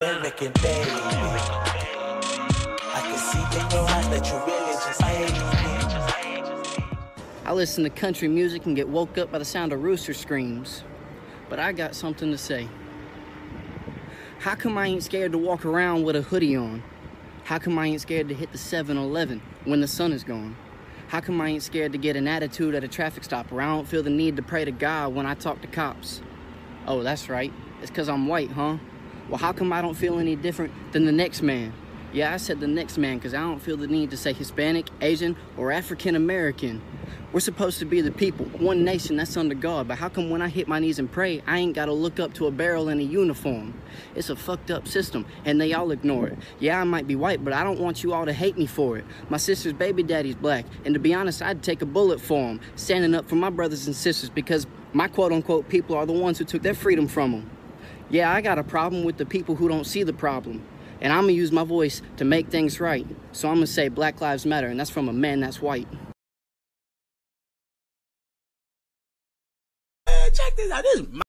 American baby. I can see in your eyes that you really just hate me. I listen to country music and get woke up by the sound of rooster screams. But I got something to say. How come I ain't scared to walk around with a hoodie on? How come I ain't scared to hit the 7-Eleven when the sun is gone? How come I ain't scared to get an attitude at a traffic stop where I don't feel the need to pray to God when I talk to cops? Oh, that's right. It's 'cause I'm white, huh? Well, how come I don't feel any different than the next man? Yeah, I said the next man 'cause I don't feel the need to say Hispanic, Asian, or African American. We're supposed to be the people, one nation that's under God, but how come when I hit my knees and pray, I ain't gotta look up to a barrel in a uniform? It's a fucked up system, and they all ignore it. Yeah, I might be white, but I don't want you all to hate me for it. My sister's baby daddy's black, and to be honest, I'd take a bullet for him, standing up for my brothers and sisters, because my quote-unquote people are the ones who took their freedom from them. Yeah, I got a problem with the people who don't see the problem, and I'm gonna use my voice to make things right. So I'm gonna say Black Lives Matter, and that's from a man that's white. Check this out. This is